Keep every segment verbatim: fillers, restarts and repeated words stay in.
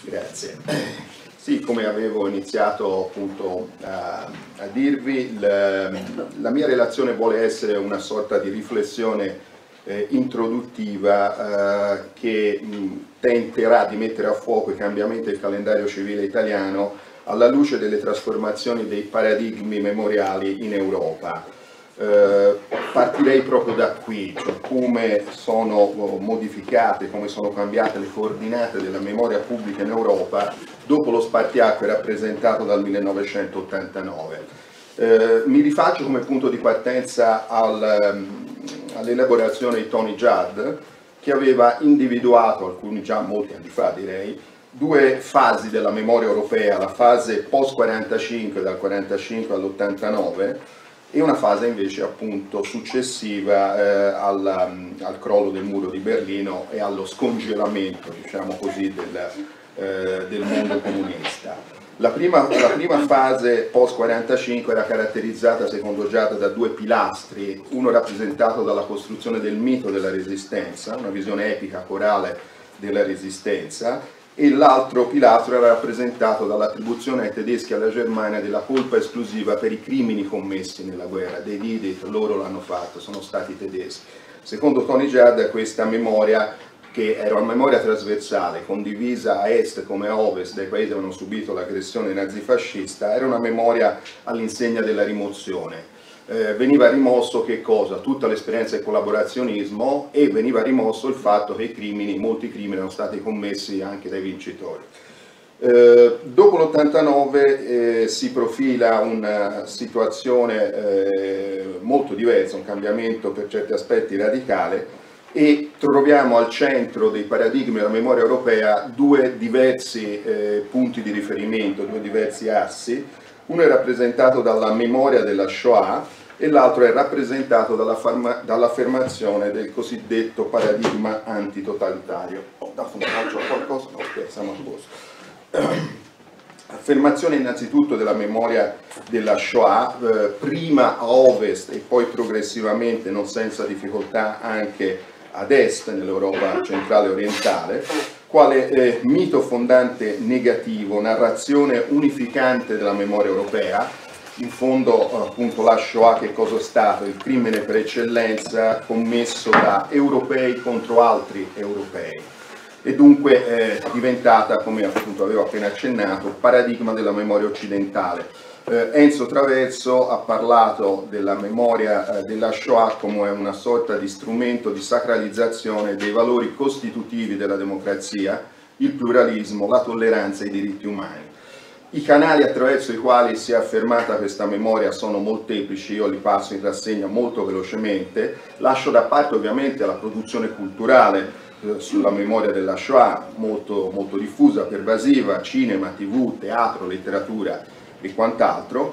Grazie. Sì, come avevo iniziato appunto a, a dirvi, la, la mia relazione vuole essere una sorta di riflessione eh, introduttiva eh, che mh, tenterà di mettere a fuoco i cambiamenti del calendario civile italiano alla luce delle trasformazioni dei paradigmi memoriali in Europa. Eh, partirei proprio da qui, cioè come sono modificate, come sono cambiate le coordinate della memoria pubblica in Europa dopo lo spartiacque rappresentato dal millenovecentottantanove. Eh, mi rifaccio come punto di partenza al, all'elaborazione di Tony Judd, che aveva individuato, alcuni già molti anni fa direi, due fasi della memoria europea, la fase post quarantacinque, dal quarantacinque all'ottantanove, e una fase invece appunto successiva eh, al, al crollo del muro di Berlino e allo scongelamento, diciamo così, del, eh, del mondo comunista. La prima, la prima fase post quarantacinque era caratterizzata, secondo Giada, da due pilastri, uno rappresentato dalla costruzione del mito della resistenza, una visione epica corale della resistenza, e l'altro pilastro era rappresentato dall'attribuzione ai tedeschi e alla Germania della colpa esclusiva per i crimini commessi nella guerra. They did it, loro l'hanno fatto, sono stati i tedeschi. Secondo Tony Judd questa memoria, che era una memoria trasversale, condivisa a est come a ovest dai paesi che avevano subito l'aggressione nazifascista, era una memoria all'insegna della rimozione. Eh, veniva rimosso che cosa? Tutta l'esperienza di collaborazionismo, e veniva rimosso il fatto che i crimini, molti crimini erano stati commessi anche dai vincitori. Eh, dopo l'ottantanove eh, si profila una situazione eh, molto diversa, un cambiamento per certi aspetti radicale, e troviamo al centro dei paradigmi della memoria europea due diversi eh, punti di riferimento, due diversi assi. Uno è rappresentato dalla memoria della Shoah e l'altro è rappresentato dall'affermazione del cosiddetto paradigma antitotalitario. Ho dato un calcio a qualcosa? No, ok, siamo a posto. Affermazione innanzitutto della memoria della Shoah, eh, prima a ovest e poi progressivamente, non senza difficoltà, anche ad est, nell'Europa centrale e orientale, quale eh, mito fondante negativo, narrazione unificante della memoria europea. In fondo appunto la Shoah che cosa è stato? Il crimine per eccellenza commesso da europei contro altri europei, e dunque è diventata, come appunto avevo appena accennato, paradigma della memoria occidentale. Eh, Enzo Traverso ha parlato della memoria eh, della Shoah come una sorta di strumento di sacralizzazione dei valori costitutivi della democrazia, il pluralismo, la tolleranza e i diritti umani. I canali attraverso i quali si è affermata questa memoria sono molteplici, io li passo in rassegna molto velocemente. Lascio da parte ovviamente la produzione culturale eh, sulla memoria della Shoah, molto, molto diffusa, pervasiva, cinema, tv, teatro, letteratura e quant'altro.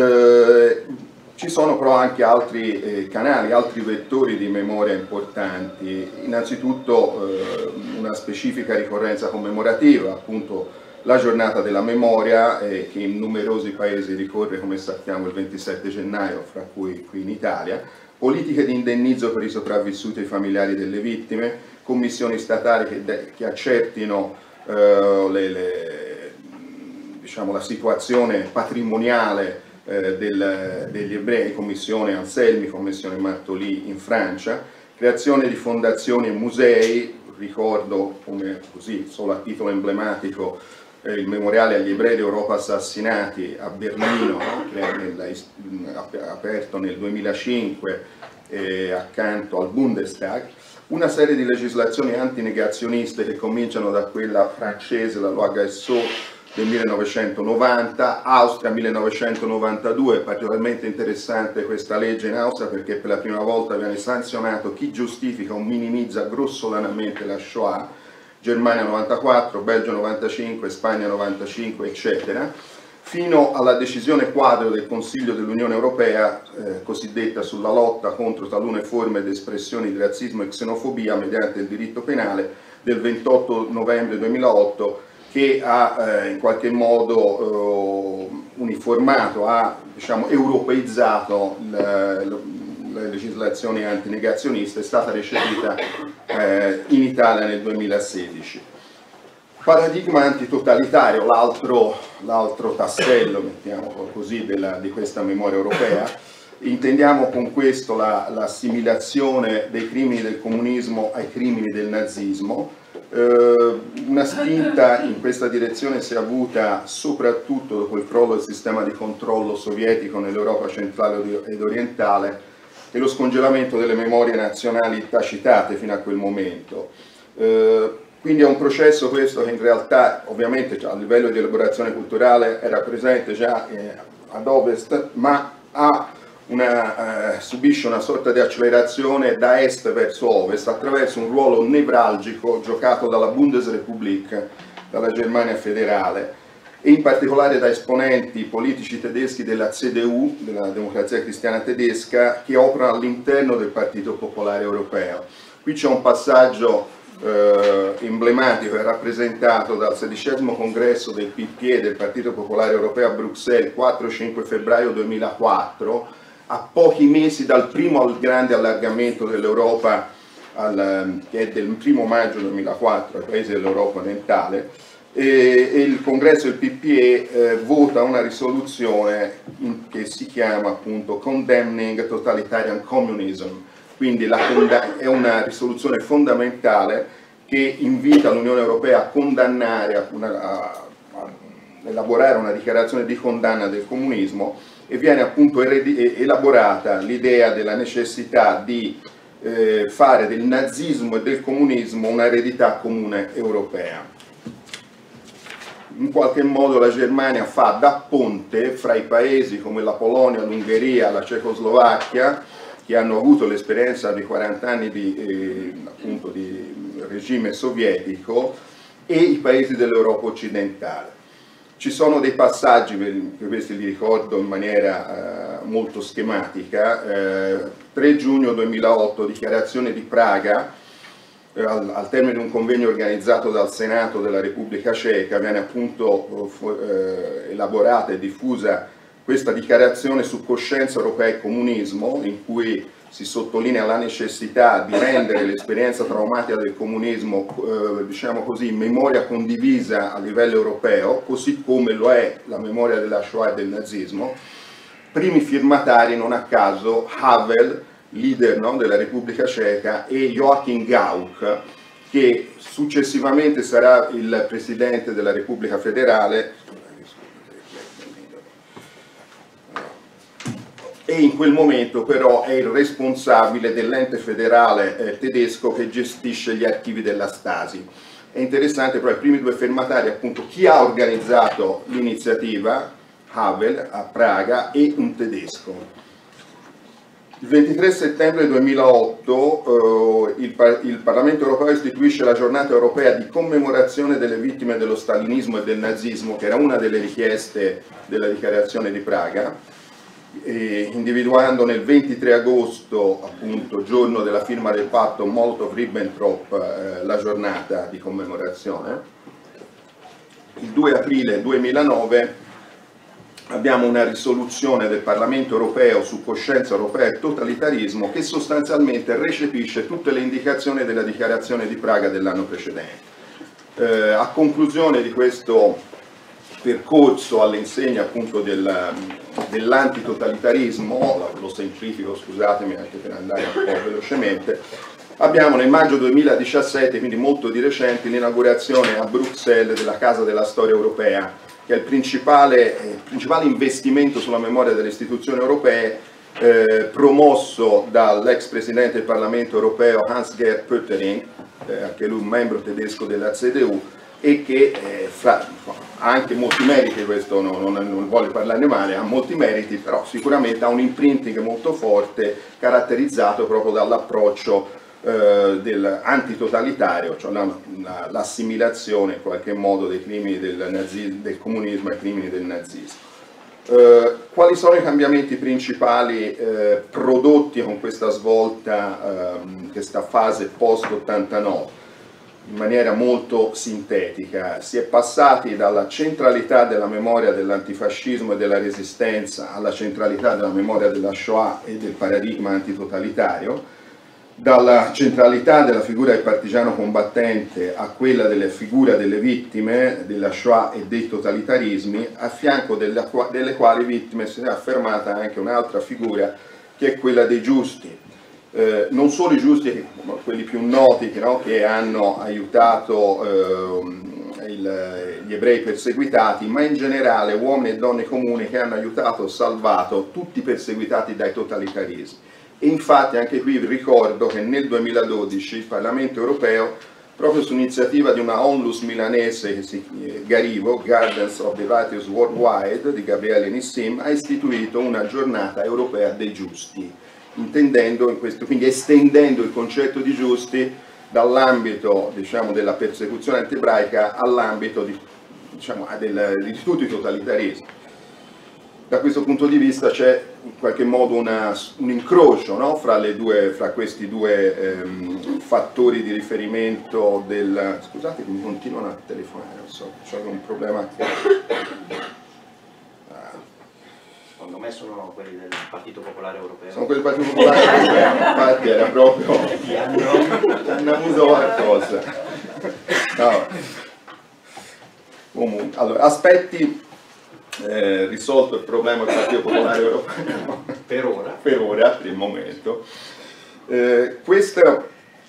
Eh, ci sono però anche altri eh, canali, altri vettori di memoria importanti. Innanzitutto eh, una specifica ricorrenza commemorativa, appunto la giornata della memoria, eh, che in numerosi paesi ricorre, come sappiamo, il ventisette gennaio, fra cui qui in Italia. Politiche di indennizzo per i sopravvissuti e i familiari delle vittime, commissioni statali che, che accertino eh, le, le, diciamo, la situazione patrimoniale eh, del, degli ebrei, commissione Anselmi, commissione Martolì in Francia, creazione di fondazioni e musei. Ricordo, come così solo a titolo emblematico, eh, il memoriale agli ebrei d'Europa assassinati a Berlino, che è nel, aperto nel duemilacinque eh, accanto al Bundestag. Una serie di legislazioni antinegazioniste che cominciano da quella francese, la Loi Gassot del millenovecentonovanta, Austria millenovecentonovantadue, particolarmente interessante questa legge in Austria perché per la prima volta viene sanzionato chi giustifica o minimizza grossolanamente la Shoah, Germania novantaquattro, Belgio novantacinque, Spagna novantacinque, eccetera, fino alla decisione quadro del Consiglio dell'Unione Europea, eh, cosiddetta sulla lotta contro talune forme di espressioni di razzismo e xenofobia mediante il diritto penale, del ventotto novembre duemilaotto, che ha eh, in qualche modo eh, uniformato, ha diciamo, europeizzato le, le legislazioni antinegazioniste, è stata recepita eh, in Italia nel duemilasedici. Paradigma antitotalitario, l'altro tassello, mettiamo così, della, di questa memoria europea. Intendiamo con questo l'assimilazione la, dei crimini del comunismo ai crimini del nazismo. Eh, una spinta in questa direzione si è avuta soprattutto dopo il crollo del sistema di controllo sovietico nell'Europa centrale ed orientale e lo scongelamento delle memorie nazionali tacitate fino a quel momento. Eh, Quindi è un processo questo che in realtà ovviamente a livello di elaborazione culturale era presente già eh, ad ovest, ma ha una, eh, subisce una sorta di accelerazione da est verso ovest attraverso un ruolo nevralgico giocato dalla Bundesrepublik, dalla Germania federale, e in particolare da esponenti politici tedeschi della C D U, della Democrazia Cristiana Tedesca, che operano all'interno del Partito Popolare Europeo. Qui c'è un passaggio Eh, emblematico è rappresentato dal sedicesimo congresso del P P E del Partito Popolare Europeo a Bruxelles, quattro cinque febbraio duemilaquattro, a pochi mesi dal primo grande allargamento dell'Europa, che è del primo maggio duemilaquattro ai paesi dell'Europa orientale, e, e il congresso del P P E eh, vota una risoluzione che si chiama appunto Condemning Totalitarian Communism. Quindi la, è una risoluzione fondamentale che invita l'Unione Europea a condannare, a, a, a elaborare una dichiarazione di condanna del comunismo, e viene appunto elaborata l'idea della necessità di eh, fare del nazismo e del comunismo una eredità comune europea. In qualche modo la Germania fa da ponte fra i paesi come la Polonia, l'Ungheria, la Cecoslovacchia, che hanno avuto l'esperienza di quaranta anni di, eh, appunto, di regime sovietico, e i paesi dell'Europa occidentale. Ci sono dei passaggi, che questi li ricordo in maniera eh, molto schematica. Eh, tre giugno duemilaotto, dichiarazione di Praga, eh, al, al termine di un convegno organizzato dal Senato della Repubblica Ceca, viene appunto eh, elaborata e diffusa questa dichiarazione su coscienza europea e comunismo, in cui si sottolinea la necessità di rendere l'esperienza traumatica del comunismo, eh, diciamo così, memoria condivisa a livello europeo, così come lo è la memoria della Shoah e del nazismo. Primi firmatari, non a caso, Havel, leader no, della Repubblica Ceca, e Joachim Gauck, che successivamente sarà il presidente della Repubblica Federale, e in quel momento però è il responsabile dell'ente federale eh, tedesco che gestisce gli archivi della Stasi. È interessante però i primi due firmatari, appunto, chi ha organizzato l'iniziativa, Havel a Praga, e un tedesco. Il ventitré settembre duemilaotto eh, il, par il Parlamento europeo istituisce la giornata europea di commemorazione delle vittime dello stalinismo e del nazismo, che era una delle richieste della dichiarazione di Praga, Eh, individuando nel ventitré agosto, appunto, giorno della firma del patto Molotov-Ribbentrop, eh, la giornata di commemorazione. Il due aprile duemilanove abbiamo una risoluzione del Parlamento europeo su coscienza europea e totalitarismo, che sostanzialmente recepisce tutte le indicazioni della dichiarazione di Praga dell'anno precedente. Eh, a conclusione di questo percorso all'insegna appunto del, dell'antitotalitarismo, lo semplifico, scusatemi anche per andare un po' velocemente, abbiamo nel maggio duemiladiciassette, quindi molto di recente, l'inaugurazione a Bruxelles della Casa della Storia Europea, che è il principale, eh, principale investimento sulla memoria delle istituzioni europee, eh, promosso dall'ex presidente del Parlamento europeo Hans-Gert Pöttering, eh, anche lui un membro tedesco della C D U, e che eh, fra, ha anche molti meriti, questo non, non, non voglio parlarne male, ha molti meriti, però sicuramente ha un imprinting molto forte, caratterizzato proprio dall'approccio eh, dell'antitotalitario, cioè l'assimilazione in qualche modo dei crimini del, nazismo, del comunismo ai crimini del nazismo. Eh, quali sono i cambiamenti principali eh, prodotti con questa svolta, eh, questa fase post ottantanove? In maniera molto sintetica, si è passati dalla centralità della memoria dell'antifascismo e della resistenza alla centralità della memoria della Shoah e del paradigma antitotalitario. dalla centralità della figura del partigiano combattente a quella della figura delle vittime della Shoah e dei totalitarismi, a fianco delle, delle quali vittime si è affermata anche un'altra figura che è quella dei giusti. Eh, non solo i giusti, quelli più noti, no, che hanno aiutato eh, il, gli ebrei perseguitati, ma in generale uomini e donne comuni che hanno aiutato, salvato tutti i perseguitati dai totalitarismi. E infatti anche qui vi ricordo che nel duemiladodici il Parlamento europeo, proprio su iniziativa di una onlus milanese che si eh, Garivo, Gardens of the Righteous Worldwide, di Gabriele Nissim, ha istituito una giornata europea dei giusti, intendendo in questo, quindi estendendo il concetto di giusti dall'ambito, diciamo, della persecuzione antiebraica all'ambito di, diciamo, del, di tutti i totalitarismi. Da questo punto di vista c'è in qualche modo una, un incrocio, no? fra, le due, fra questi due ehm, fattori di riferimento del... Scusate che mi continuano a telefonare, non so, c'è un problema. Secondo me sono quelli del Partito Popolare Europeo. Sono quelli del Partito Popolare Europeo, infatti era proprio... hanno avuto qualcosa. No. Comunque, allora, aspetti... Eh, risolto il problema del Partito Popolare Europeo per ora, per ora, per il momento. Eh, questa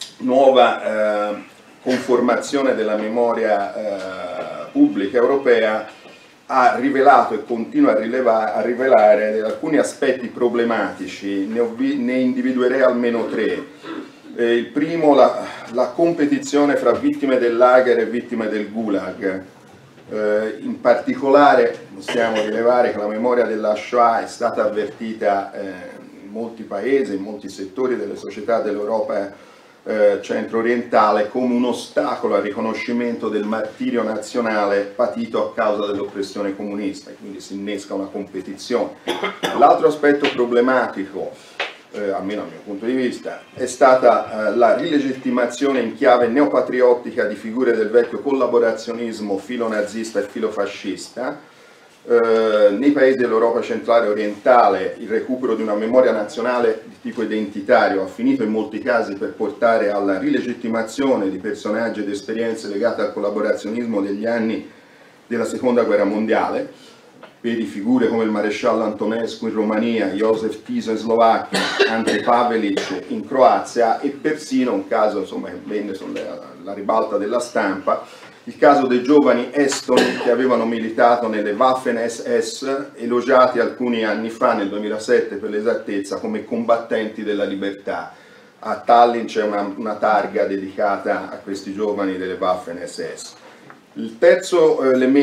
nuova eh, conformazione della memoria eh, pubblica europea ha rivelato e continua a, rileva, a rivelare alcuni aspetti problematici, ne, ho vi, ne individuerei almeno tre. Eh, il primo, la, la competizione fra vittime del lager e vittime del Gulag. Eh, in particolare possiamo rilevare che la memoria della Shoah è stata avvertita eh, in molti paesi, in molti settori delle società dell'Europa eh, centro-orientale come un ostacolo al riconoscimento del martirio nazionale patito a causa dell'oppressione comunista, e quindi si innesca una competizione. L'altro aspetto problematico, Eh, almeno dal mio punto di vista, è stata eh, la rilegittimazione in chiave neopatriottica di figure del vecchio collaborazionismo filonazista e filofascista. Eh, nei paesi dell'Europa centrale e orientale il recupero di una memoria nazionale di tipo identitario ha finito in molti casi per portare alla rilegittimazione di personaggi ed esperienze legate al collaborazionismo degli anni della Seconda Guerra Mondiale. Vedi figure come il maresciallo Antonescu in Romania, Josef Tiso in Slovacchia, Ante Pavelic in Croazia e persino un caso, insomma, che venne sulla ribalta della stampa, il caso dei giovani estoni che avevano militato nelle Waffen-S S, elogiati alcuni anni fa, nel duemilasette per l'esattezza, come combattenti della libertà. A Tallinn c'è una, una targa dedicata a questi giovani delle Waffen-S S. Il terzo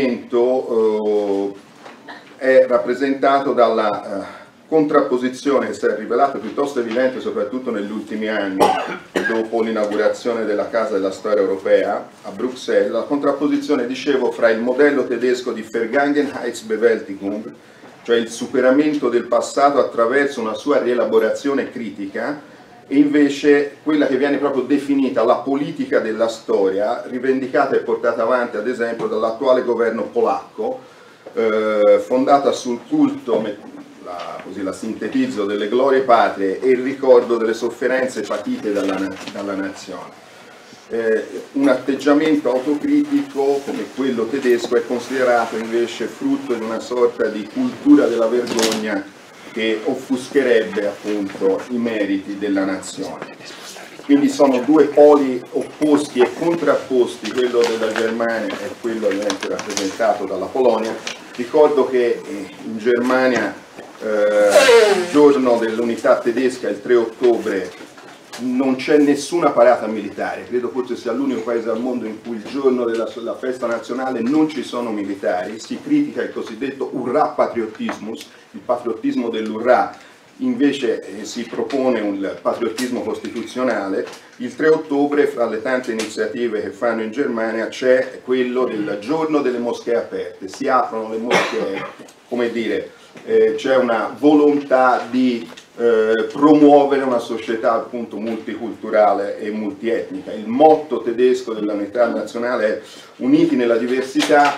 elemento eh, è rappresentato dalla uh, contrapposizione che si è rivelata piuttosto evidente soprattutto negli ultimi anni, dopo l'inaugurazione della Casa della Storia Europea a Bruxelles, la contrapposizione, dicevo, fra il modello tedesco di Vergangenheitsbewältigung, cioè il superamento del passato attraverso una sua rielaborazione critica, e invece quella che viene proprio definita la politica della storia, rivendicata e portata avanti ad esempio dall'attuale governo polacco, Eh, fondata sul culto, la, così la sintetizzo, delle glorie patrie e il ricordo delle sofferenze patite dalla, dalla nazione. Eh, un atteggiamento autocritico come quello tedesco è considerato invece frutto di una sorta di cultura della vergogna che offuscherebbe appunto i meriti della nazione. Quindi sono due poli opposti e contrapposti, quello della Germania e quello ovviamente rappresentato dalla Polonia. Ricordo che in Germania eh, il giorno dell'unità tedesca, il tre ottobre, non c'è nessuna parata militare, credo forse sia l'unico paese al mondo in cui il giorno della, della festa nazionale non ci sono militari, si critica il cosiddetto Urrà-Patriottismus, il patriottismo dell'Urrà. Invece eh, si propone un patriottismo costituzionale. Il tre ottobre, fra le tante iniziative che fanno in Germania, c'è quello del giorno delle moschee aperte. Si aprono le moschee, come dire, eh, c'è una volontà di eh, promuovere una società appunto multiculturale e multietnica. Il motto tedesco dell'unità nazionale è uniti nella diversità.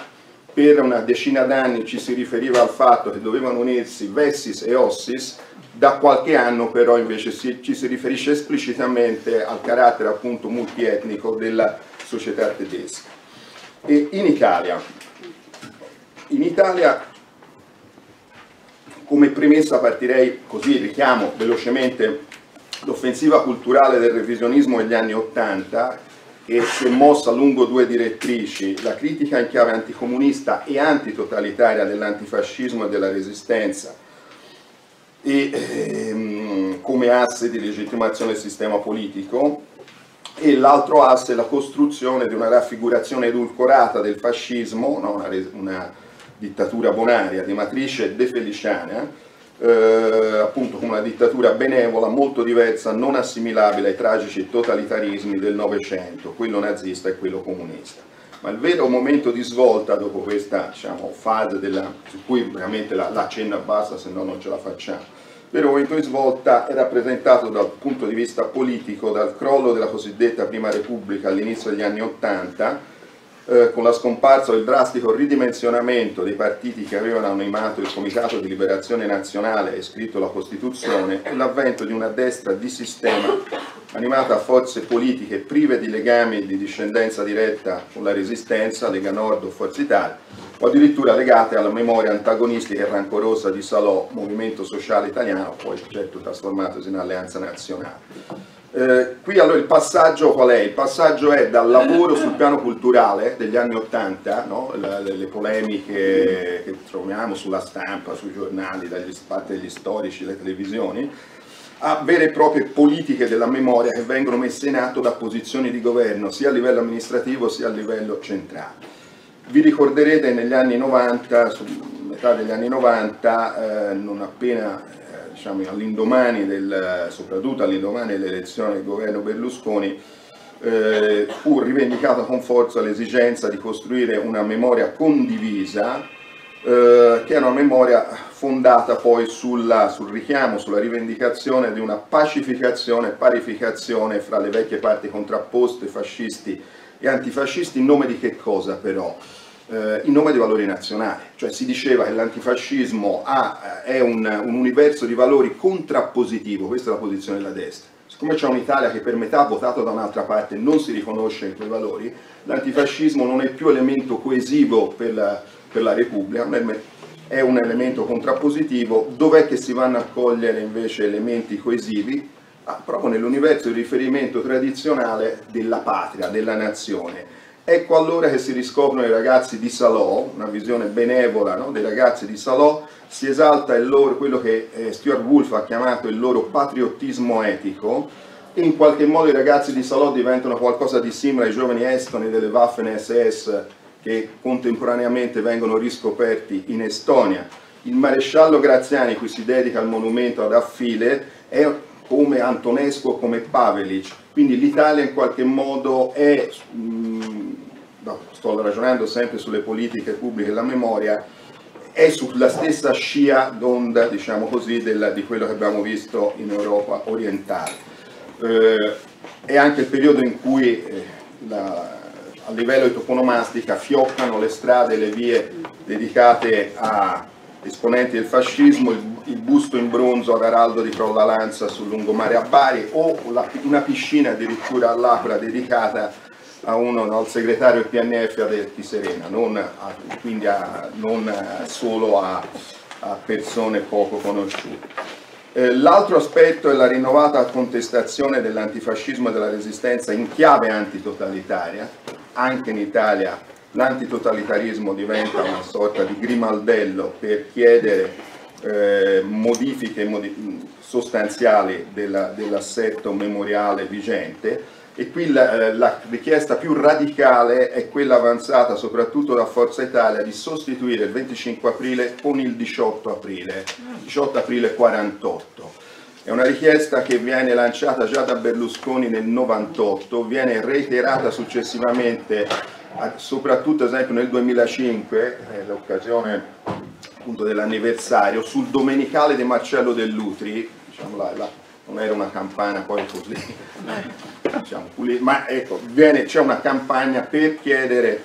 per una decina d'anni ci si riferiva al fatto che dovevano unirsi Vessis e Ossis, da qualche anno però invece si, ci si riferisce esplicitamente al carattere appunto multietnico della società tedesca. E in Italia, in Italia come premessa partirei così, richiamo velocemente l'offensiva culturale del revisionismo degli anni Ottanta, che si è mossa lungo due direttrici: la critica in chiave anticomunista e antitotalitaria dell'antifascismo e della resistenza, e ehm, come asse di legittimazione del sistema politico, e l'altro asse la costruzione di una raffigurazione edulcorata del fascismo, no? una, una dittatura bonaria di matrice defeliciana, eh, appunto come una dittatura benevola molto diversa, non assimilabile ai tragici totalitarismi del Novecento, quello nazista e quello comunista. Ma il vero momento di svolta dopo questa, diciamo, fase della, su cui veramente la, la cenna basta, se no non ce la facciamo, il vero momento di svolta è rappresentato dal punto di vista politico dal crollo della cosiddetta Prima Repubblica all'inizio degli anni Ottanta, eh, con la scomparsa o il drastico ridimensionamento dei partiti che avevano animato il Comitato di Liberazione Nazionale e scritto la Costituzione, e l'avvento di una destra di sistema animata a forze politiche prive di legami di discendenza diretta con la Resistenza, Lega Nord o Forza Italia, o addirittura legate alla memoria antagonistica e rancorosa di Salò, Movimento Sociale Italiano, poi certo trasformatosi in Alleanza Nazionale. Eh, qui allora il passaggio qual è? Il passaggio è dal lavoro sul piano culturale degli anni Ottanta, no? le, le polemiche che troviamo sulla stampa, sui giornali, dagli spazi degli storici, le televisioni, a vere e proprie politiche della memoria che vengono messe in atto da posizioni di governo sia a livello amministrativo sia a livello centrale. Vi ricorderete negli anni novanta, su metà degli anni novanta, eh, non appena eh, diciamo, all'indomani del, soprattutto all'indomani dell'elezione del governo Berlusconi, eh, fu rivendicata con forza l'esigenza di costruire una memoria condivisa, eh, che è una memoria fondata poi sulla, sul richiamo, sulla rivendicazione di una pacificazione e parificazione fra le vecchie parti contrapposte, fascisti e antifascisti, in nome di che cosa però? Eh, in nome dei valori nazionali, cioè si diceva che l'antifascismo ha, è un, un universo di valori contrappositivo, questa è la posizione della destra. Siccome c'è un'Italia che per metà ha votato da un'altra parte e non si riconosce in quei valori, l'antifascismo non è più elemento coesivo per la, per la Repubblica, è un elemento contrappositivo. Dov'è che si vanno a cogliere invece elementi coesivi? Ah, proprio nell'universo di riferimento tradizionale della patria, della nazione. Ecco allora che si riscoprono i ragazzi di Salò, una visione benevola, no, dei ragazzi di Salò, si esalta il loro, quello che eh, Stuart Wolf ha chiamato il loro patriottismo etico, e in qualche modo i ragazzi di Salò diventano qualcosa di simile ai giovani estoni delle Waffen S S che contemporaneamente vengono riscoperti in Estonia. Il maresciallo Graziani, cui si dedica il monumento ad Affile, è come Antonescu o come Pavelic, quindi l'Italia in qualche modo è, mh, sto ragionando sempre sulle politiche pubbliche della memoria, è sulla stessa scia d'onda, diciamo così, della, di quello che abbiamo visto in Europa orientale. Eh, è anche il periodo in cui eh, la, a livello di toponomastica fioccano le strade e le vie dedicate a esponenti del fascismo, il, il busto in bronzo ad Araldo di Crollalanza sul lungomare a Bari, o la, una piscina addirittura all'Aquila dedicata a uno, no, al segretario del P N F Adelchi Serena, non a, quindi a, non a, solo a, a persone poco conosciute. Eh, l'altro aspetto è la rinnovata contestazione dell'antifascismo e della resistenza in chiave antitotalitaria. Anche in Italia l'antitotalitarismo diventa una sorta di grimaldello per chiedere eh, modifiche modi sostanziali dell'assetto memoriale vigente, e qui la, la richiesta più radicale è quella avanzata soprattutto da Forza Italia di sostituire il venticinque aprile con il diciotto aprile, diciotto aprile quarantotto. È una richiesta che viene lanciata già da Berlusconi nel novantotto, viene reiterata successivamente, soprattutto ad esempio nel duemilacinque, nell'occasione appunto dell'anniversario, sul Domenicale di Marcello Dell'Utri, diciamo la, la, non era una campana poi così, diciamo, ma ecco, c'è una campagna per chiedere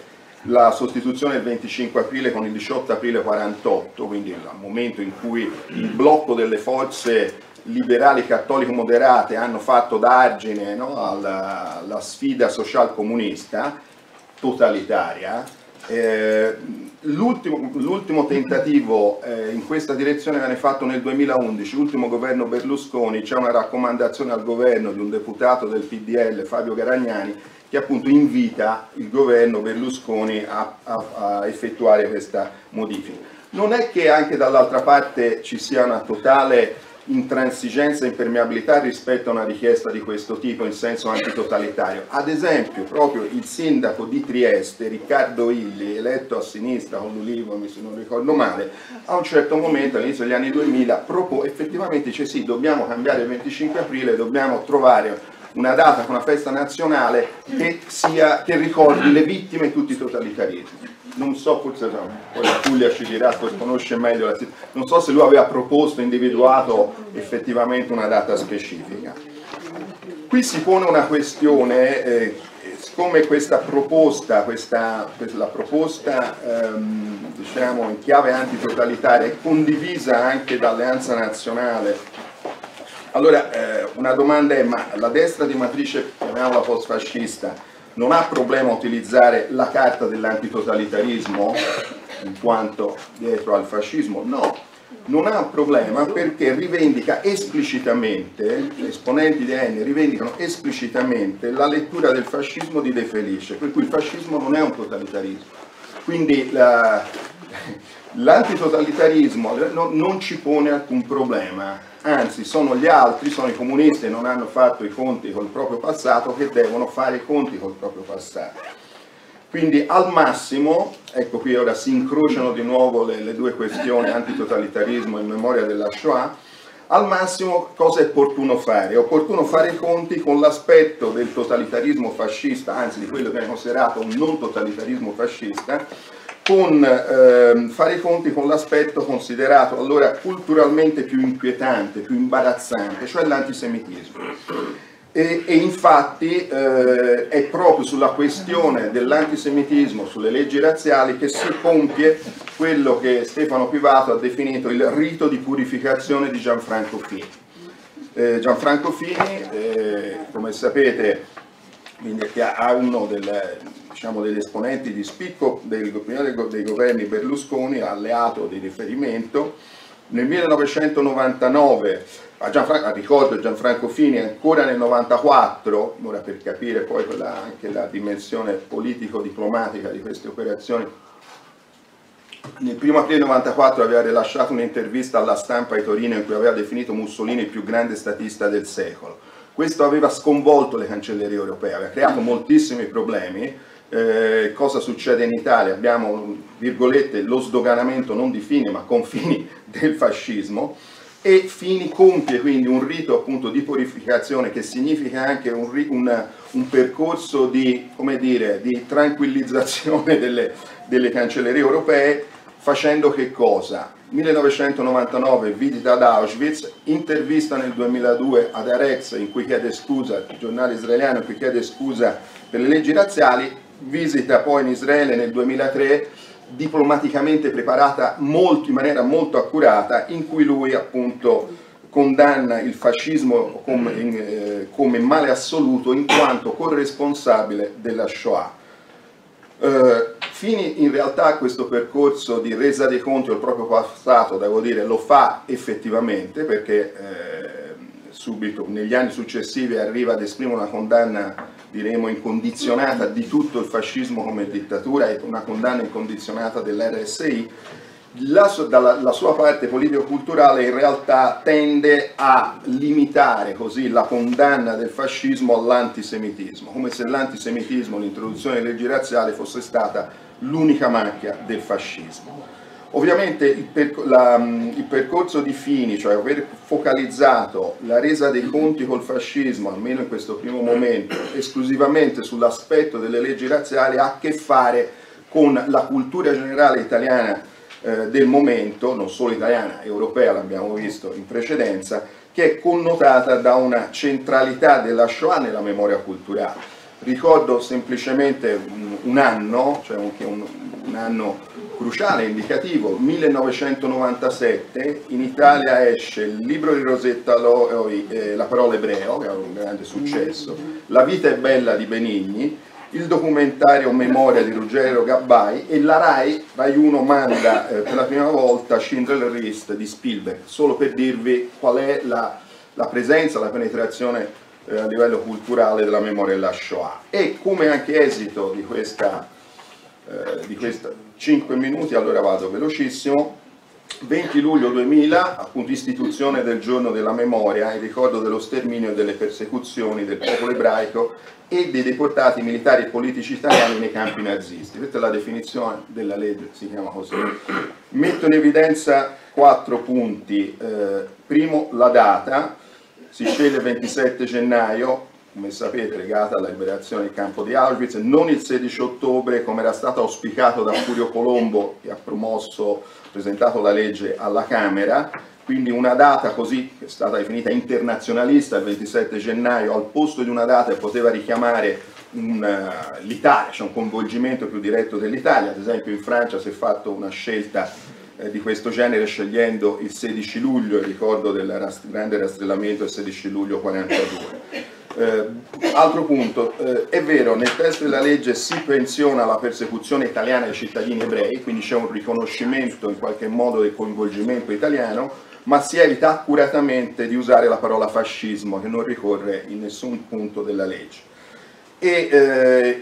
la sostituzione del venticinque aprile con il diciotto aprile quarantotto, quindi al momento in cui il blocco delle forze liberali cattolico moderate hanno fatto d'argine, no, alla, alla sfida social comunista totalitaria. Eh, l'ultimo tentativo eh, in questa direzione viene fatto nel duemilaundici, l'ultimo governo Berlusconi. C'è una raccomandazione al governo di un deputato del P D L, Fabio Garagnani, che appunto invita il governo Berlusconi a, a, a effettuare questa modifica. Non è che anche dall'altra parte ci sia una totale intransigenza e impermeabilità rispetto a una richiesta di questo tipo in senso antitotalitario. Ad esempio, proprio il sindaco di Trieste, Riccardo Illy, eletto a sinistra con l'Ulivo, se non ricordo male, a un certo momento, all'inizio degli anni duemila, proprio effettivamente dice sì, dobbiamo cambiare il venticinque aprile, dobbiamo trovare una data con una festa nazionale che, sia, che ricordi le vittime di tutti i totalitarismi. Non so, forse no, poi la Puglia ci dirà, poi conosce meglio la situazione, non so se lui aveva proposto, individuato effettivamente una data specifica. Qui si pone una questione, eh, siccome questa proposta, questa, la proposta ehm, diciamo in chiave antitotalitaria è condivisa anche da Alleanza Nazionale, allora eh, una domanda è: ma la destra di matrice, chiamiamola post-fascista, non ha problema a utilizzare la carta dell'antitotalitarismo in quanto dietro al fascismo? No, non ha un problema perché rivendica esplicitamente, gli esponenti di E N rivendicano esplicitamente la lettura del fascismo di De Felice, per cui il fascismo non è un totalitarismo. Quindi la, l'antitotalitarismo non ci pone alcun problema. Anzi, sono gli altri, sono i comunisti che non hanno fatto i conti col proprio passato, che devono fare i conti col proprio passato. Quindi al massimo, ecco qui ora si incrociano di nuovo le, le due questioni, antitotalitarismo e memoria della Shoah. Al massimo cosa è opportuno fare? È opportuno fare i conti con l'aspetto del totalitarismo fascista, anzi di quello che viene considerato un non totalitarismo fascista, con eh, fare i conti con l'aspetto considerato allora culturalmente più inquietante, più imbarazzante, cioè l'antisemitismo. E, e infatti eh, è proprio sulla questione dell'antisemitismo, sulle leggi razziali, che si compie quello che Stefano Pivato ha definito il rito di purificazione di Gianfranco Fini. Eh, Gianfranco Fini, eh, come sapete, quindi ha uno del, diciamo, degli esponenti di spicco del, dei governi Berlusconi, alleato di riferimento. Nel millenovecentonovantanove, a Gianfranco, a ricordo Gianfranco Fini, ancora nel novantaquattro, ora per capire poi quella, anche la dimensione politico-diplomatica di queste operazioni, nel primo aprile novantaquattro aveva rilasciato un'intervista alla Stampa di Torino in cui aveva definito Mussolini il più grande statista del secolo. Questo aveva sconvolto le cancellerie europee, aveva creato moltissimi problemi. Eh, cosa succede in Italia? Abbiamo, virgolette, lo sdoganamento non di Fini ma con Fini del fascismo, e Fini compie quindi un rito appunto di purificazione che significa anche un, un, un percorso di, come dire, di tranquillizzazione delle, delle cancellerie europee, facendo che cosa? millenovecentonovantanove visita ad Auschwitz, intervista nel duemiladue ad Haaretz in cui chiede scusa, il giornale israeliano in cui chiede scusa per le leggi razziali, visita poi in Israele nel duemilatré, diplomaticamente preparata molto, in maniera molto accurata, in cui lui appunto condanna il fascismo come, eh, come male assoluto in quanto corresponsabile della Shoah. Uh, Fini in realtà questo percorso di resa dei conti del proprio passato, devo dire, lo fa effettivamente, perché eh, subito negli anni successivi arriva ad esprimere una condanna, diremo, incondizionata di tutto il fascismo come dittatura e una condanna incondizionata dell'R S I. La, dalla, la sua parte politico-culturale in realtà tende a limitare così la condanna del fascismo all'antisemitismo, come se l'antisemitismo, l'introduzione delle leggi razziali, fosse stata l'unica macchia del fascismo. Ovviamente il, perc la, il percorso di Fini, cioè aver focalizzato la resa dei conti col fascismo, almeno in questo primo momento, esclusivamente sull'aspetto delle leggi razziali, ha a che fare con la cultura generale italiana del momento, non solo italiana, europea, l'abbiamo visto in precedenza, che è connotata da una centralità della Shoah nella memoria culturale. Ricordo semplicemente un, un anno, cioè un, un, un anno cruciale, indicativo, millenovecentonovantasette, in Italia esce il libro di Rosetta Loi, eh, La parola ebreo, che ha un grande successo, La vita è bella di Benigni, il documentario Memoria di Ruggero Gabbai e la RAI, RAI uno manda eh, per la prima volta Schindler List di Spielberg, solo per dirvi qual è la, la presenza, la penetrazione eh, a livello culturale della memoria della Shoah. E come anche esito di questa, eh, di questa cinque minuti, allora vado velocissimo, venti luglio duemila, appunto istituzione del giorno della memoria, in ricordo dello sterminio e delle persecuzioni del popolo ebraico e dei deportati militari e politici italiani nei campi nazisti. Questa è la definizione della legge, si chiama così. Metto in evidenza quattro punti. Eh, primo, la data, si sceglie il ventisette gennaio, come sapete legata alla liberazione del campo di Auschwitz, non il sedici ottobre come era stato auspicato da Furio Colombo, che ha promosso, presentato la legge alla Camera, quindi una data così, che è stata definita internazionalista, il ventisette gennaio, al posto di una data che poteva richiamare uh, l'Italia, cioè un coinvolgimento più diretto dell'Italia. Ad esempio in Francia si è fatto una scelta eh, di questo genere scegliendo il sedici luglio, il ricordo del rast- grande rastrellamento del sedici luglio quarantadue. Eh, altro punto, eh, è vero, nel testo della legge si pensiona la persecuzione italiana ai cittadini ebrei, quindi c'è un riconoscimento in qualche modo del coinvolgimento italiano, ma si evita accuratamente di usare la parola fascismo, che non ricorre in nessun punto della legge. E, eh,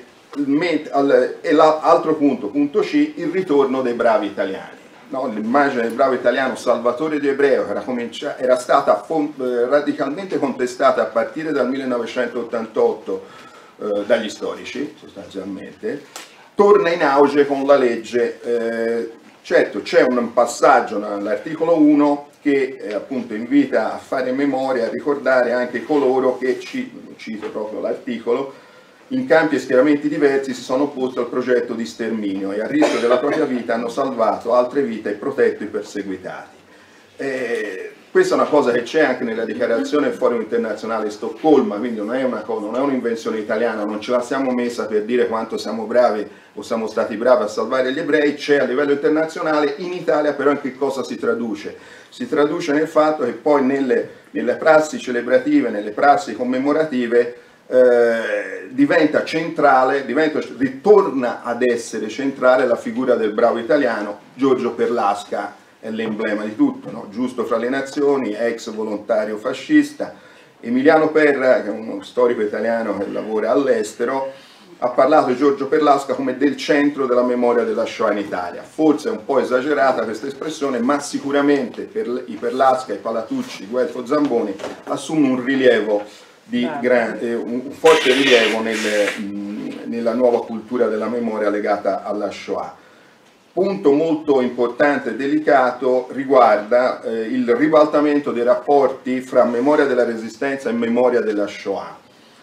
e l'altro punto, punto C, il ritorno dei bravi italiani. No, l'immagine del bravo italiano Salvatore Di Ebreo, che era, era stata eh, radicalmente contestata a partire dal millenovecentottantotto eh, dagli storici, sostanzialmente, torna in auge con la legge. Eh, certo, c'è un passaggio nell'articolo uno che eh, appunto invita a fare memoria, a ricordare anche coloro che, cito proprio l'articolo, in campi e schieramenti diversi si sono opposti al progetto di sterminio e a rischio della propria vita hanno salvato altre vite e protetto i perseguitati. Eh, questa è una cosa che c'è anche nella dichiarazione del Forum Internazionale di Stoccolma, quindi non è una cosa, non è un'invenzione italiana, non ce la siamo messa per dire quanto siamo bravi o siamo stati bravi a salvare gli ebrei, c'è a livello internazionale. In Italia però in che cosa si traduce? Si traduce nel fatto che poi nelle, nelle prassi celebrative, nelle prassi commemorative, Eh, diventa centrale, diventa, ritorna ad essere centrale la figura del bravo italiano. Giorgio Perlasca è l'emblema di tutto, no? Giusto fra le nazioni, ex volontario fascista. Emiliano Perra, che è uno storico italiano che lavora all'estero, ha parlato di Giorgio Perlasca come del centro della memoria della Shoah in Italia. Forse è un po' esagerata questa espressione, ma sicuramente per i Perlasca, i Palatucci, Guelfo, Zamboni assume un rilievo di gran, eh, un forte rilievo nelle, mh, nella nuova cultura della memoria legata alla Shoah. Punto molto importante e delicato riguarda eh, il ribaltamento dei rapporti fra memoria della Resistenza e memoria della Shoah.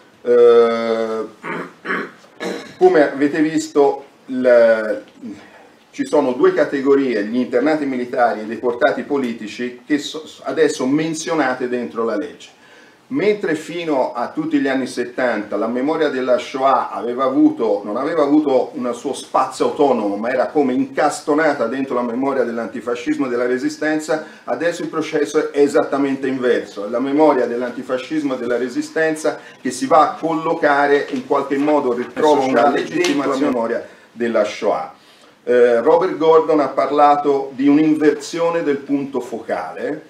Eh, come avete visto, il, ci sono due categorie, gli internati militari e i deportati politici, che so, adesso menzionate dentro la legge. Mentre fino a tutti gli anni settanta la memoria della Shoah aveva avuto, non aveva avuto un suo spazio autonomo, ma era come incastonata dentro la memoria dell'antifascismo e della resistenza, adesso il processo è esattamente inverso. È la memoria dell'antifascismo e della resistenza che si va a collocare, in qualche modo ritrova una legittimazione memoria della Shoah. Eh, Robert Gordon ha parlato di un'inversione del punto focale,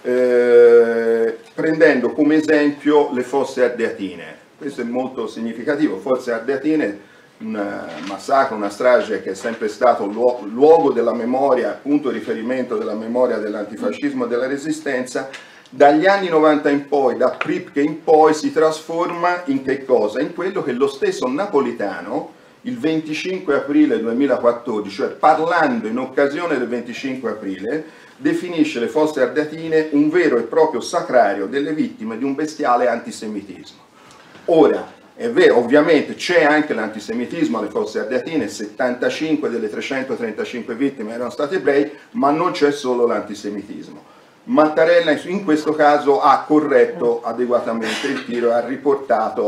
Eh, prendendo come esempio le fosse ardeatine. Questo è molto significativo. Fosse ardeatine, un massacro, una strage che è sempre stato luogo, luogo della memoria, punto di riferimento della memoria dell'antifascismo e della resistenza. Dagli anni novanta in poi, da Pripke in poi, si trasforma in che cosa? In quello che lo stesso Napolitano il venticinque aprile duemilaquattordici, cioè parlando in occasione del venticinque aprile, definisce le fosse ardeatine un vero e proprio sacrario delle vittime di un bestiale antisemitismo. Ora, è vero, ovviamente c'è anche l'antisemitismo alle fosse ardeatine, settantacinque delle trecentotrentacinque vittime erano state ebrei, ma non c'è solo l'antisemitismo. Mattarella in questo caso ha corretto adeguatamente il tiro e ha riportato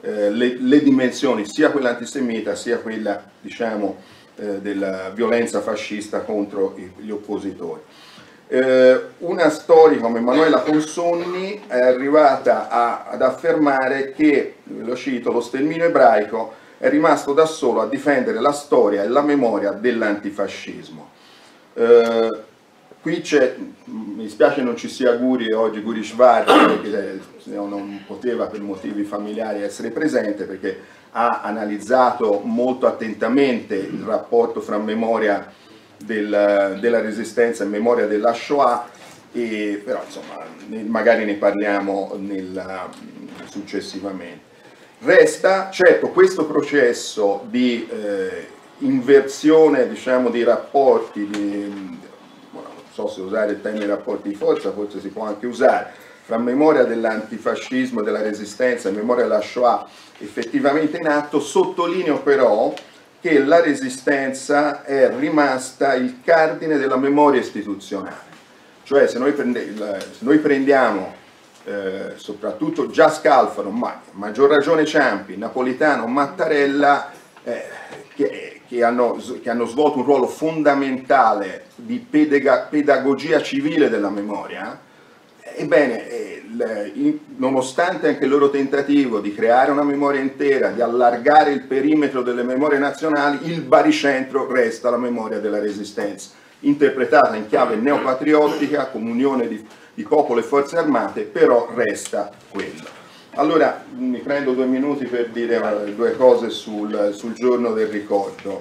eh, le, le dimensioni, sia quella antisemita sia quella, diciamo, eh, della violenza fascista contro i, gli oppositori. Eh, una storica come Emanuela Consonni è arrivata a, ad affermare che, lo cito, lo sterminio ebraico è rimasto da solo a difendere la storia e la memoria dell'antifascismo. Eh, qui c'è, mi dispiace non ci sia Guri oggi, Guri Schwarz, perché non poteva per motivi familiari essere presente, perché ha analizzato molto attentamente il rapporto fra memoria del, della resistenza e memoria della Shoah, e, però insomma magari ne parliamo nel, successivamente. Resta, certo, questo processo di eh, inversione, diciamo, di rapporti, di, non so se usare il termine rapporti di forza, forse si può anche usare, fra memoria dell'antifascismo e della resistenza e memoria della Shoah effettivamente in atto. Sottolineo però che la resistenza è rimasta il cardine della memoria istituzionale, cioè se noi, prende, se noi prendiamo Eh, soprattutto già Scalfaro, ma maggior ragione Ciampi, Napolitano, Mattarella, eh, che, che, hanno, che hanno svolto un ruolo fondamentale di pedagogia, pedagogia civile della memoria, ebbene, eh, le, in, nonostante anche il loro tentativo di creare una memoria intera, di allargare il perimetro delle memorie nazionali, il baricentro resta la memoria della resistenza, interpretata in chiave neopatriottica, comunione di di popolo e forze armate, però resta quello. Allora mi prendo due minuti per dire due cose sul, sul giorno del ricordo.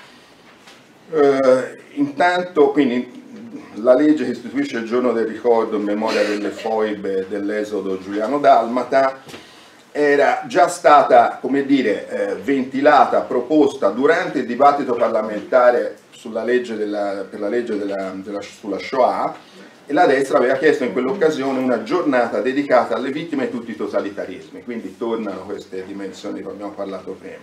Eh, intanto, quindi, la legge che istituisce il giorno del ricordo in memoria delle foibe dell'esodo giuliano-dalmata era già stata, come dire, eh, ventilata, proposta durante il dibattito parlamentare sulla legge della, per la legge della, della, sulla Shoah, e la destra aveva chiesto in quell'occasione una giornata dedicata alle vittime di tutti i totalitarismi, quindi tornano queste dimensioni che abbiamo parlato prima.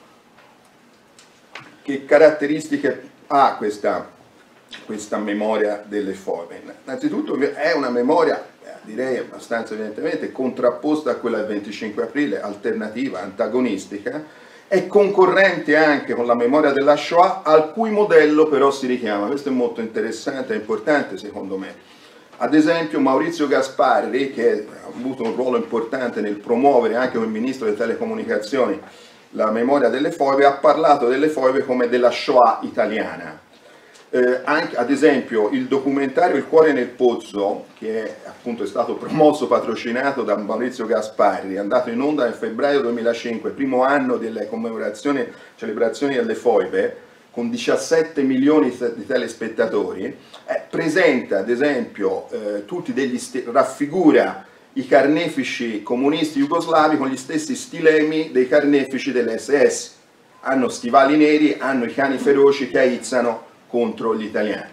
Che caratteristiche ha questa, questa memoria delle foibe? Innanzitutto è una memoria, direi abbastanza evidentemente, contrapposta a quella del venticinque aprile, alternativa, antagonistica, è concorrente anche con la memoria della Shoah, al cui modello però si richiama. Questo è molto interessante e importante secondo me. Ad esempio Maurizio Gasparri, che ha avuto un ruolo importante nel promuovere anche come ministro delle telecomunicazioni la memoria delle foibe, ha parlato delle foibe come della Shoah italiana. Eh, anche, ad esempio il documentario Il cuore nel pozzo, che è, appunto è stato promosso, patrocinato da Maurizio Gasparri, è andato in onda nel febbraio duemilacinque, primo anno delle commemorazioni, celebrazioni delle foibe, con diciassette milioni di telespettatori, eh, presenta ad esempio eh, tutti degli raffigura i carnefici comunisti jugoslavi con gli stessi stilemi dei carnefici dell'esse esse, hanno stivali neri, hanno i cani feroci che aizzano contro gli italiani.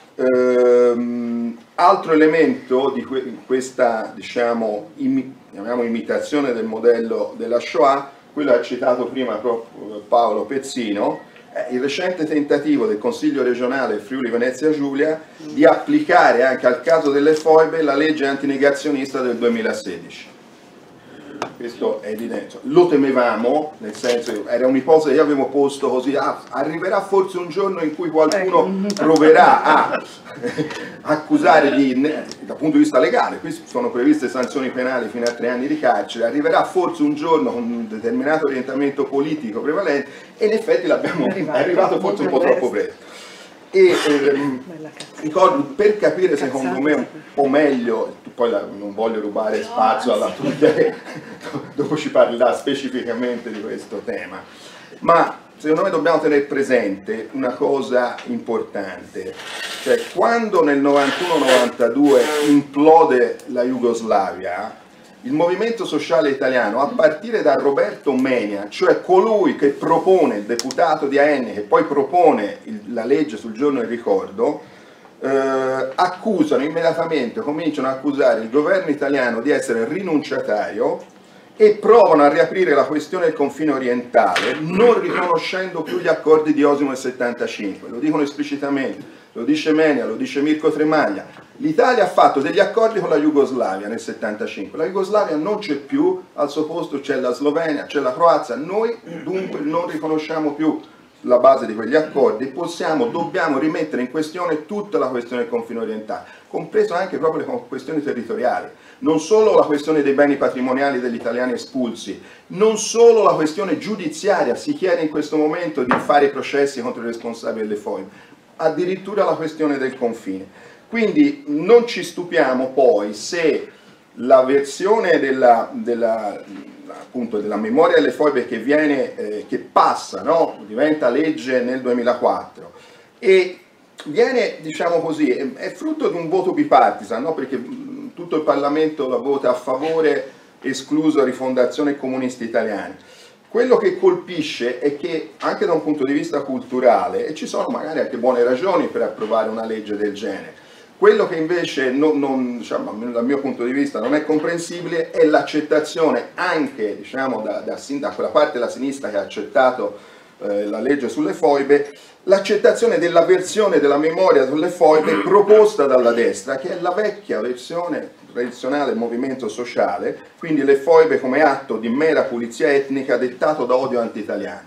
Ehm, altro elemento di que questa, diciamo, imi chiamiamo imitazione del modello della Shoah, quello che ha citato prima proprio Paolo Pezzino, è il recente tentativo del Consiglio regionale Friuli Venezia Giulia di applicare anche al caso delle foibe la legge antinegazionista del duemilasedici. Questo è evidente, lo temevamo, nel senso, era un'ipotesi che io avevo posto così, ah, arriverà forse un giorno in cui qualcuno proverà a accusare di, dal punto di vista legale, qui sono previste sanzioni penali fino a tre anni di carcere, arriverà forse un giorno con un determinato orientamento politico prevalente, e in effetti l'abbiamo, è arrivato forse un po' troppo presto. E ehm, ricordo, per capire secondo me un po' meglio, poi la, non voglio rubare spazio alla Tullia che dopo ci parlerà specificamente di questo tema, ma secondo me dobbiamo tenere presente una cosa importante, cioè quando nel novantuno novantadue implode la Jugoslavia, il movimento sociale italiano, a partire da Roberto Menia, cioè colui che propone, il deputato di A N, che poi propone il, la legge sul giorno del ricordo, eh, accusano immediatamente, cominciano a accusare il governo italiano di essere rinunciatario e provano a riaprire la questione del confine orientale, non riconoscendo più gli accordi di Osimo del settantacinque, lo dicono esplicitamente. lo dice Menia, lo dice Mirko Tremaglia. L'Italia ha fatto degli accordi con la Jugoslavia nel settantacinque, la Jugoslavia non c'è più, al suo posto c'è la Slovenia, c'è la Croazia, noi dunque non riconosciamo più la base di quegli accordi, possiamo, dobbiamo rimettere in questione tutta la questione del confine orientale, compreso anche proprio le questioni territoriali, non solo la questione dei beni patrimoniali degli italiani espulsi, non solo la questione giudiziaria, si chiede in questo momento di fare i processi contro i responsabili delle foibe, addirittura la questione del confine. Quindi non ci stupiamo poi se la versione della, della, appunto, della memoria delle foibe che, viene, eh, che passa, no? Diventa legge nel duemilaquattro e viene, diciamo così, è, è frutto di un voto bipartisan, no? Perché mh, tutto il Parlamento la vota a favore, escluso Rifondazione e Comunisti Italiani. Quello che colpisce è che anche da un punto di vista culturale, e ci sono magari anche buone ragioni per approvare una legge del genere, quello che invece non, non, diciamo, dal mio punto di vista non è comprensibile è l'accettazione anche, diciamo, da, da, da quella parte della sinistra che ha accettato eh, la legge sulle foibe, l'accettazione della versione della memoria sulle foibe proposta dalla destra, che è la vecchia versione tradizionale del movimento sociale, quindi le foibe come atto di mera pulizia etnica dettato da odio anti-italiano.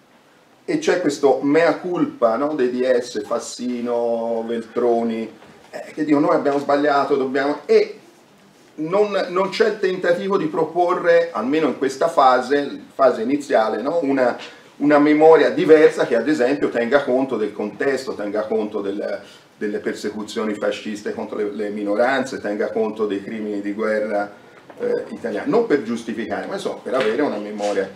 E c'è questo mea culpa, no, dei D S, Fassino, Veltroni, che dicono noi abbiamo sbagliato, dobbiamo... e non, non c'è il tentativo di proporre, almeno in questa fase, fase iniziale, no? una, una memoria diversa che ad esempio tenga conto del contesto, tenga conto del, delle persecuzioni fasciste contro le, le minoranze, tenga conto dei crimini di guerra eh, italiani, non per giustificare, ma insomma per avere una memoria.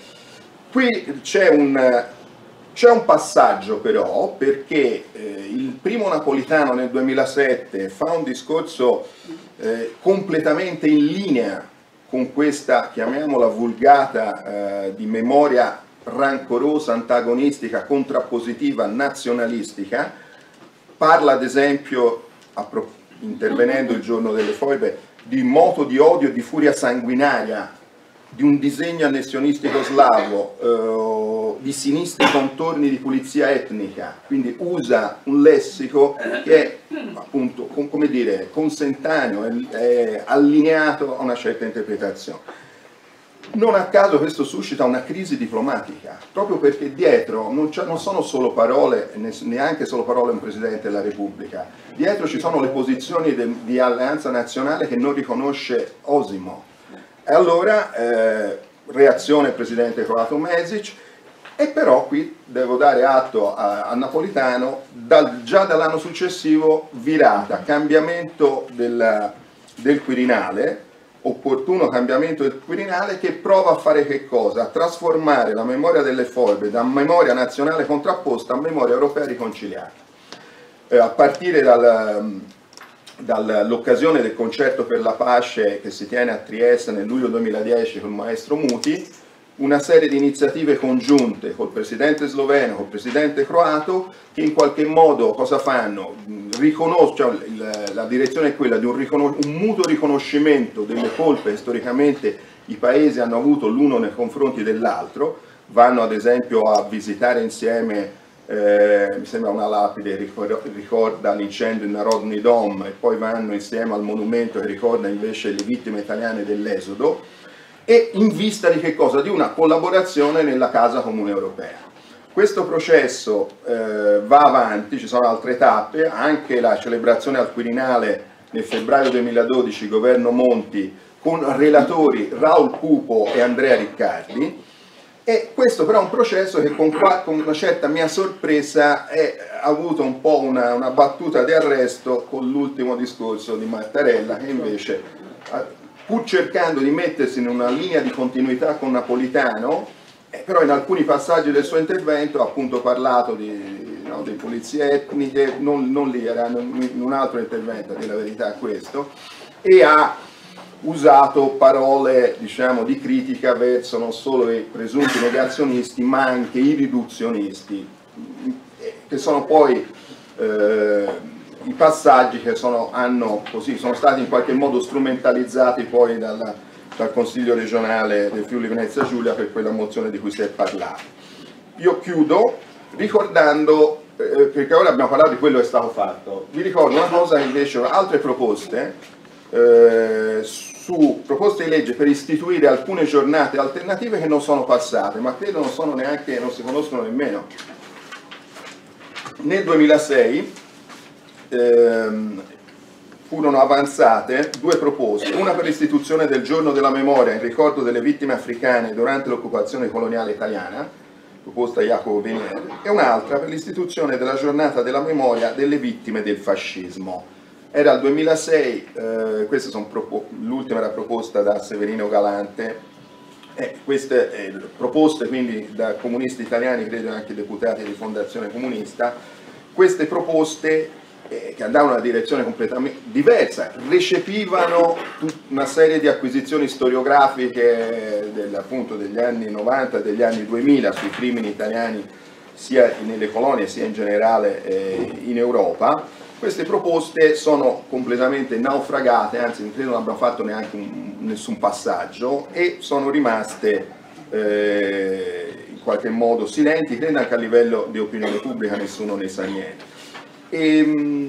Qui c'è un... C'è un passaggio però, perché eh, il primo Napolitano nel duemilasette fa un discorso eh, completamente in linea con questa, chiamiamola vulgata, eh, di memoria rancorosa, antagonistica, contrappositiva, nazionalistica. Parla ad esempio, intervenendo il giorno delle foibe, di moto di odio e di furia sanguinaria, di un disegno annessionistico slavo, eh, di sinistri contorni di pulizia etnica, quindi usa un lessico che è appunto, com, come dire, consentaneo, è, è allineato a una certa interpretazione. Non a caso questo suscita una crisi diplomatica, proprio perché dietro non, non sono solo parole, neanche solo parole di un Presidente della Repubblica, dietro ci sono le posizioni de, di Alleanza Nazionale che non riconosce Osimo. E allora, eh, reazione del presidente croato Mesic, e però qui devo dare atto a, a Napolitano, dal, già dall'anno successivo virata, cambiamento del, del Quirinale, opportuno cambiamento del Quirinale che prova a fare che cosa? A trasformare la memoria delle foibe da memoria nazionale contrapposta a memoria europea riconciliata. Eh, a partire dal... dall'occasione del concerto per la pace che si tiene a Trieste nel luglio duemiladieci con il maestro Muti, una serie di iniziative congiunte col presidente sloveno, col presidente croato, che in qualche modo cosa fanno? Riconos- cioè, il, la direzione è quella di un, un mutuo riconoscimento delle colpe che storicamente i paesi hanno avuto l'uno nei confronti dell'altro, vanno ad esempio a visitare insieme Eh, mi sembra una lapide che ricorda l'incendio in Narodni Dom e poi vanno insieme al monumento che ricorda invece le vittime italiane dell'esodo, e in vista di che cosa? Di una collaborazione nella Casa Comune Europea. Questo processo eh, va avanti, ci sono altre tappe, anche la celebrazione al Quirinale nel febbraio duemiladodici, governo Monti, con relatori Raul Pupo e Andrea Riccardi. E questo però è un processo che con, con una certa mia sorpresa è, ha avuto un po' una, una battuta di arresto con l'ultimo discorso di Mattarella, che invece, pur cercando di mettersi in una linea di continuità con Napolitano, eh, però in alcuni passaggi del suo intervento ha appunto parlato di, no, di pulizie etniche, non, non lì, era in un altro intervento, a dire la verità questo, e ha usato parole, diciamo, di critica verso non solo i presunti negazionisti ma anche i riduzionisti, che sono poi eh, i passaggi che sono, hanno, così, sono stati in qualche modo strumentalizzati poi dalla, dal Consiglio regionale del Friuli Venezia Giulia per quella mozione di cui si è parlato. Io chiudo ricordando, eh, perché ora abbiamo parlato di quello che è stato fatto, vi ricordo una cosa invece, altre proposte, eh, su proposte di legge per istituire alcune giornate alternative che non sono passate, ma credo non sono neanche, non si conoscono nemmeno. Nel duemilasei ehm, furono avanzate due proposte, una per l'istituzione del giorno della memoria in ricordo delle vittime africane durante l'occupazione coloniale italiana, proposta Jacopo Venier, e un'altra per l'istituzione della giornata della memoria delle vittime del fascismo. Era il duemilasei, eh, queste sono l'ultima era proposta da Severino Galante, eh, queste eh, proposte quindi da comunisti italiani, credo anche deputati di Fondazione Comunista. Queste proposte, eh, che andavano in una direzione completamente diversa, recepivano una serie di acquisizioni storiografiche del, appunto, degli anni novanta e degli anni duemila sui crimini italiani sia nelle colonie sia in generale eh, in Europa. Queste proposte sono completamente naufragate, anzi non credo non abbiano fatto neanche un, nessun passaggio, e sono rimaste eh, in qualche modo silenti, credo anche a livello di opinione pubblica nessuno ne sa niente. E,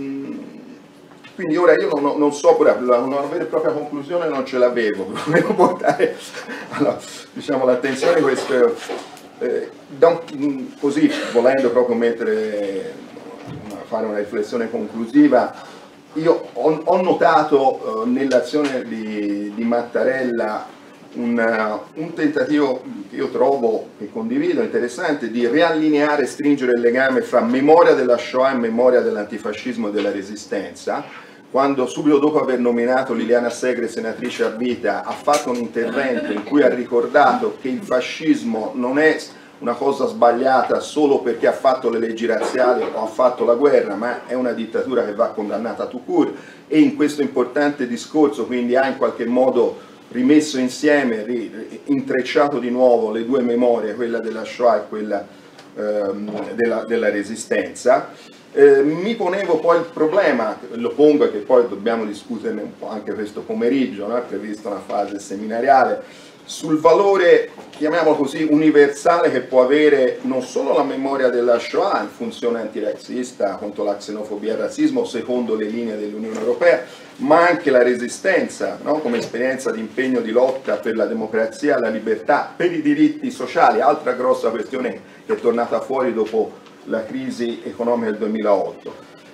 quindi ora io non, non so, pure una vera e propria conclusione non ce l'avevo, volevo portare allora, diciamo, l'attenzione a questo, eh, un, così volendo proprio mettere... fare una riflessione conclusiva, io ho, ho notato uh, nell'azione di, di Mattarella un, uh, un tentativo che io trovo, che condivido, interessante, di riallineare e stringere il legame fra memoria della Shoah e memoria dell'antifascismo e della resistenza, quando subito dopo aver nominato Liliana Segre senatrice a vita ha fatto un intervento in cui ha ricordato che il fascismo non è una cosa sbagliata solo perché ha fatto le leggi razziali o ha fatto la guerra, ma è una dittatura che va condannata tout court, e in questo importante discorso quindi ha in qualche modo rimesso insieme, intrecciato di nuovo le due memorie, quella della Shoah e quella ehm, della, della Resistenza. Eh, mi ponevo poi il problema, lo pongo e che poi dobbiamo discuterne un po' anche questo pomeriggio, no? È prevista una fase seminariale, sul valore, chiamiamolo così, universale che può avere non solo la memoria della Shoah in funzione antirazzista contro la xenofobia e il razzismo secondo le linee dell'Unione Europea, ma anche la resistenza, no? Come esperienza di impegno di lotta per la democrazia, la libertà, per i diritti sociali, altra grossa questione che è tornata fuori dopo la crisi economica del duemilaotto.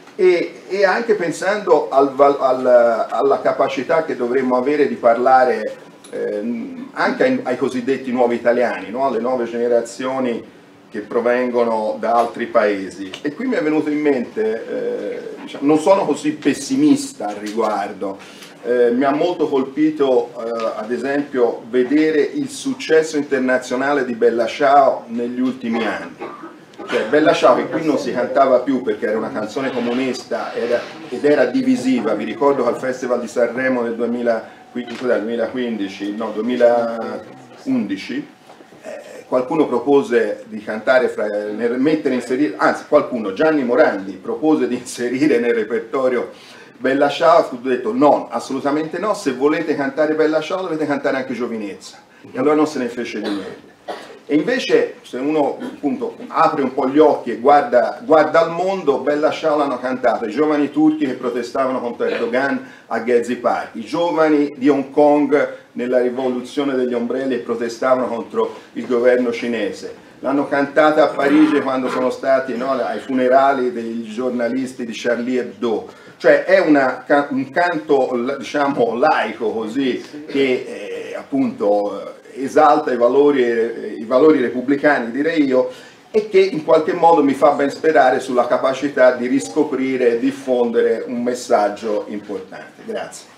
E, e anche pensando al, al, alla capacità che dovremmo avere di parlare eh, anche ai, ai cosiddetti nuovi italiani, no? Alle nuove generazioni che provengono da altri paesi. E qui mi è venuto in mente, eh, diciamo, non sono così pessimista al riguardo, eh, mi ha molto colpito eh, ad esempio vedere il successo internazionale di Bella Ciao negli ultimi anni. Cioè, Bella Ciao, che qui non si cantava più perché era una canzone comunista era, ed era divisiva. Vi ricordo che al Festival di Sanremo nel duemilaquindici, no, duemilaundici eh, qualcuno propose di cantare, fra, nel, mettere, inserire, anzi qualcuno, Gianni Morandi, propose di inserire nel repertorio Bella Ciao, fu detto no, assolutamente no, se volete cantare Bella Ciao dovete cantare anche Giovinezza, e allora non se ne fece di niente. E invece se uno appunto apre un po' gli occhi e guarda, guarda al mondo, Bella Ciao l'hanno cantato i giovani turchi che protestavano contro Erdogan a Gezi Park, i giovani di Hong Kong nella rivoluzione degli ombrelli e protestavano contro il governo cinese, l'hanno cantata a Parigi quando sono stati, no, ai funerali dei giornalisti di Charlie Hebdo. Cioè è una, un canto, diciamo, laico così, che eh, appunto esalta i valori, i valori repubblicani, direi io, e che in qualche modo mi fa ben sperare sulla capacità di riscoprire e diffondere un messaggio importante. Grazie.